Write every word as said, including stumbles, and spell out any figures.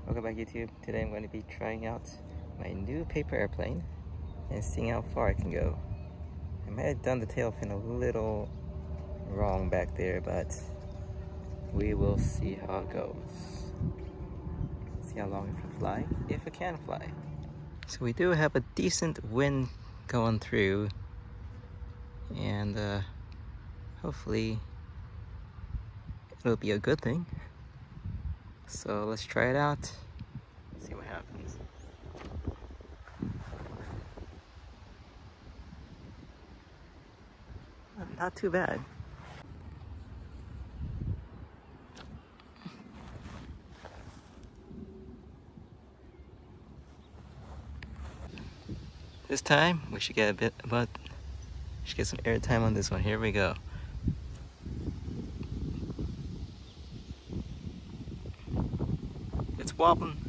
Welcome back, YouTube. Today I'm going to be trying out my new paper airplane and seeing how far I can go. I might have done the tail fin a little wrong back there, but we will see how it goes. See how long it can fly, if it can fly. So we do have a decent wind going through, and uh, hopefully it'll be a good thing. So let's try it out, see what happens. Not too bad. This time we should get a bit, but should get some air time on this one. Here we go. It's wobbling.